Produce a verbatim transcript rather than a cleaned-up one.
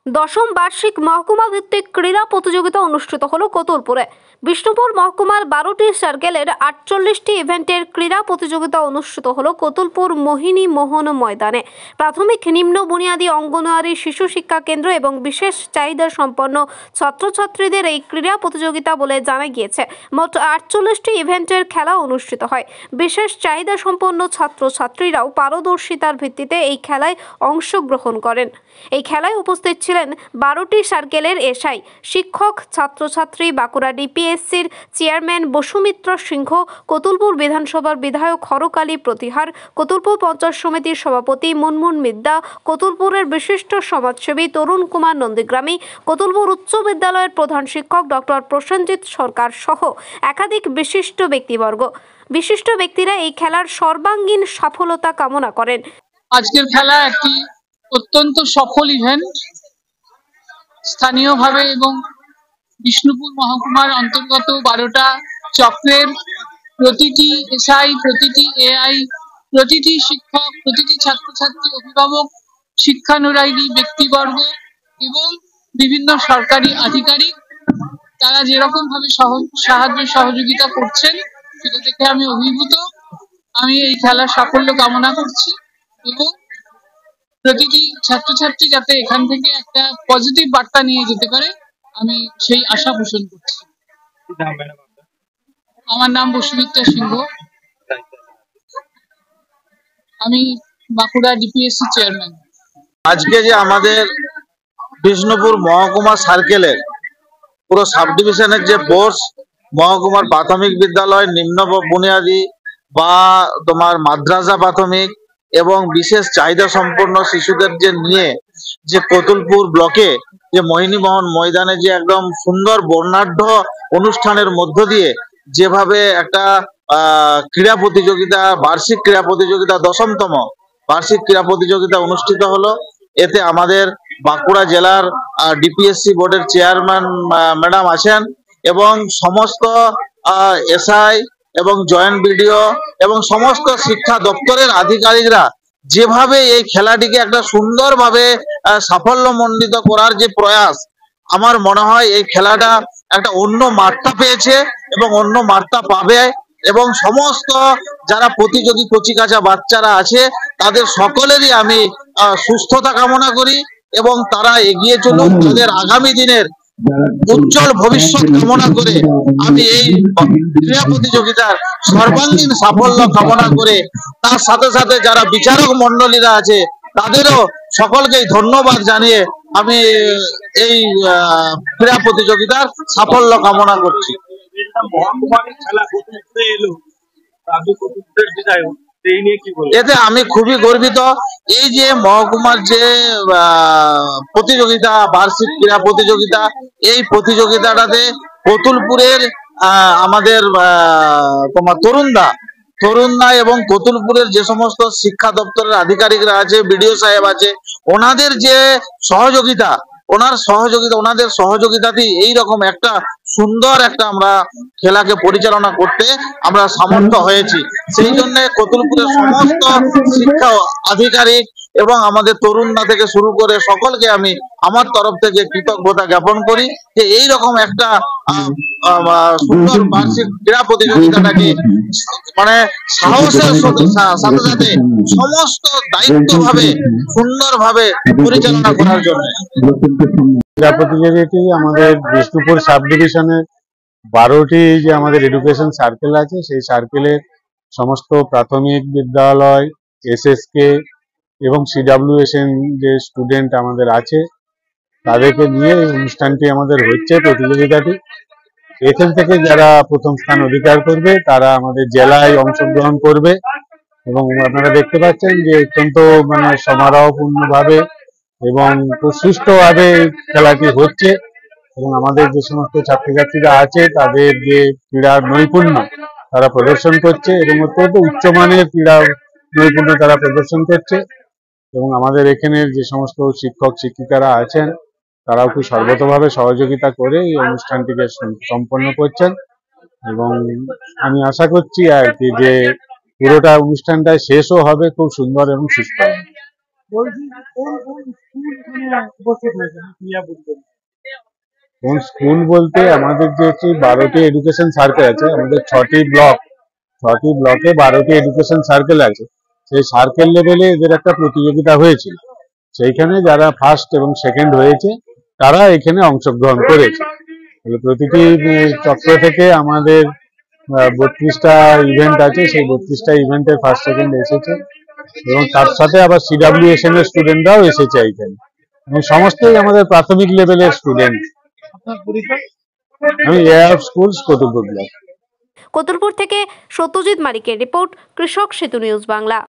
দশম বার্ষিক মহকুমা ভিত্তিক ক্রীড়া প্রতিযোগিতা অনুষ্ঠিত হলো কোতুলপুরে। বিষ্ণুপুর মহকুমার বারোটি সার্কেলের আটচল্লিশটি ইভেন্টের ক্রীড়া প্রতিযোগিতা অনুষ্ঠিত হলো কোতুলপুর মোহিনী মোহন ময়দানে। প্রাথমিক, নিম্ন বুনিয়াদী, অঙ্গনওয়াড়ি, শিশু শিক্ষা কেন্দ্র এবং বিশেষ চাহিদা সম্পন্ন ছাত্রছাত্রীদের এই ক্রীড়া প্রতিযোগিতা বলে জানা গিয়েছে। মোট আটচল্লিশটি ইভেন্টের খেলা অনুষ্ঠিত হয়। বিশেষ চাহিদা সম্পন্ন ছাত্রছাত্রীরাও পারদর্শিতার ভিত্তিতে এই খেলায় অংশগ্রহণ করেন। এই খেলায় উপস্থিত ছিলেন বারোটি সার্কেলের এসআই, শিক্ষক, ছাত্রছাত্রী, বাঁকুড়া ডিপিএসসির চেয়ারম্যান বসুমিত্র সিংহ, কোতুলপুর বিধানসভার বিধায়ক হরকালী প্রতিহার, কোতুলপুর পঞ্চায়েত সমিতির সভাপতি মুনমুন মিদ্দা, কোতুলপুরের বিশিষ্ট সমাজসেবী তরুণ কুমার নন্দীগ্রামী, কোতুলপুর উচ্চ বিদ্যালয়ের প্রধান শিক্ষক ডক্টর প্রসেনজিৎ সরকার সহ একাধিক বিশিষ্ট ব্যক্তিবর্গ। বিশিষ্ট ব্যক্তিরা এই খেলার সর্বাঙ্গীন সফলতা কামনা করেন। আজকের খেলা একটি অত্যন্ত সফল ইভেন্ট। স্থানীয়ভাবে এবং বিষ্ণুপুর মহকুমার অন্তর্গত বারোটা চক্রের প্রতিটি এসআই, প্রতিটি এআই, প্রতিটি শিক্ষক, প্রতিটি ছাত্রছাত্রী, অভিভাবক, শিক্ষানুরাগী ব্যক্তিবর্গ এবং বিভিন্ন সরকারি আধিকারিক, তারা যেরকম ভাবে সাহায্য সহযোগিতা করছেন সেটা দেখে আমি অভিভূত। আমি এই খেলার সাফল্য কামনা করছি এবং প্রতিটি ছাত্রছাত্রী যাতে এখান থেকে একটা পজিটিভ বার্তা নিয়ে যেতে পারে, আমি সেই আশা পোষণ করছি। আমার নাম বসুমিত্র সিংহ, আমি বাঁকুড়া ডিপিএসসি চেয়ারম্যান। আজকে যে আমাদের বিষ্ণুপুর মহকুমা সার্কেলের পুরো সাব ডিভিশনের যে বোর্ড, মহকুমার প্রাথমিক বিদ্যালয়, নিম্ন বুনিয়াদী বা তোমার মাদ্রাসা প্রাথমিক এবং বিশেষ চাহিদা সম্পন্ন শিশুদের যে নিয়ে যে কোতুলপুর ব্লকে যে মোহিনী মোহন ময়দানে যে একদম সুন্দর বর্ণাঢ্য অনুষ্ঠানের মধ্য দিয়ে যেভাবে একটা আহ ক্রীড়া প্রতিযোগিতা, বার্ষিক ক্রীড়া প্রতিযোগিতা, দশমতম বার্ষিক ক্রীড়া প্রতিযোগিতা অনুষ্ঠিত হলো। এতে আমাদের বাঁকুড়া জেলার ডিপিএসসি বোর্ডের চেয়ারম্যান ম্যাডাম আছেন এবং সমস্ত এসআই এবং জয়েন্ট বিডিও এবং সমস্ত শিক্ষা দপ্তরের আধিকারিকরা যেভাবে এই খেলাটিকে একটা সুন্দরভাবে সাফল্যমণ্ডিত করার যে প্রয়াস, আমার মনে হয় এই খেলাটা একটা অন্য মাত্রা পেয়েছে এবং অন্য মাত্রা পাবে এবং সমস্ত যারা প্রতিযোগী কচিকাঁচা বাচ্চারা আছে তাদের সকলেরই আমি সুস্থতা কামনা করি এবং তারা এগিয়ে চলুক, তাদের আগামী দিনের উজ্জ্বল ভবিষ্যৎ কামনা করে আমি এই ক্রীড়া প্রতিযোগিতার সর্বাঙ্গীন সাফল্য কামনা করে তার সাথে সাথে যারা বিচারক মন্ডলীরা আছে তাদেরও সকলকেই ধন্যবাদ জানিয়ে আমি এই ক্রীড়া প্রতিযোগিতার সাফল্য কামনা করছি। এতে আমি খুবই গর্বিত। এই যে মহকুমার যে প্রতিযোগিতা, বার্ষিক ক্রীড়া প্রতিযোগিতা, এই প্রতিযোগিতাটাতে কোতুলপুরের আমাদের তোমার তরুণদা তরুণদা এবং কোতুলপুরের যে সমস্ত শিক্ষা দপ্তরের আধিকারিকরা আছে, বিডিও সাহেব আছে, ওনাদের যে সহযোগিতা, ওনার সহযোগিতা ওনাদের সহযোগিতাতেই এইরকম একটা সুন্দর একটা আমরা খেলাকে পরিচালনা করতে আমরা সামর্থ্য হয়েছি। সেই জন্য কোতুলপুরের সমস্ত শিক্ষা আধিকারিক এবং আমাদের তরুণদা থেকে শুরু করে সকলকে আমি আমার তরফ থেকে কৃতজ্ঞতা জ্ঞাপন করি যে এইরকম একটা সুন্দর বার্ষিক ক্রীড়া প্রতিযোগিতাটাকে মানে সাহসের সাথে সাথে সমস্ত দায়িত্বভাবে সুন্দরভাবে পরিচালনা করার জন্য। ক্রীড়া প্রতিযোগিতাটি আমাদের বিষ্ণুপুর সাব ডিভিশনের বারোটি যে আমাদের এডুকেশন সার্কেল আছে, সেই সার্কেলের সমস্ত প্রাথমিক বিদ্যালয়, এসএসকে এবং সিডাব্লিউএসএন যে স্টুডেন্ট আমাদের আছে তাদেরকে নিয়ে এই অনুষ্ঠানটি আমাদের হচ্ছে। প্রতিযোগিতাটি এখান থেকে যারা প্রথম স্থান অধিকার করবে তারা আমাদের জেলায় অংশগ্রহণ করবে এবং আপনারা দেখতে পাচ্ছেন যে অত্যন্ত মানে সমারোহপূর্ণভাবে এবং খুব সুষ্ঠুভাবে খেলাটি হচ্ছে এবং আমাদের যে সমস্ত ছাত্রছাত্রীরা আছে তাদের যে ক্রীড়ার নৈপুণ্য তারা প্রদর্শন করছে এবং অত্যন্ত উচ্চমানের ক্রীড়া নৈপুণ্য তারা প্রদর্শন করছে এবং আমাদের এখানের যে সমস্ত শিক্ষক শিক্ষিকারা আছেন তারাও খুব সর্বতভাবে সহযোগিতা করে এই অনুষ্ঠানটিকে সম্পন্ন করছেন এবং আমি আশা করছি আর কি যে পুরোটা অনুষ্ঠানটা শেষও হবে খুব সুন্দর এবং সুস্থ। কোন স্কুল বলতে আমাদের যে হচ্ছে বারোটি এডুকেশন সার্কেল আছে, আমাদের ছটি ব্লক, ছটি ব্লকে বারোটি এডুকেশন সার্কেল আছে। সেই সার্কেল লেভেলে এদের একটা প্রতিযোগিতা হয়েছিল, সেইখানে যারা ফার্স্ট এবং সেকেন্ড হয়েছে তারা এখানে অংশগ্রহণ করেছে। প্রতিটি চক্র থেকে আমাদের বত্রিশটা ইভেন্ট আছে, সেই বত্রিশটা ইভেন্টের ফার্স্ট সেকেন্ড এসেছে এবং তার সাথে আবার সিডাব্লিউএসএম এর স্টুডেন্টরাও এসেছে এখানে, এবং সমস্তই আমাদের প্রাথমিক লেভেলের স্টুডেন্ট। আমি air of schools Kotulpur block. Kotulpur থেকে সত্যজিৎ মালিকের রিপোর্ট, কৃষক সেতু নিউজ বাংলা।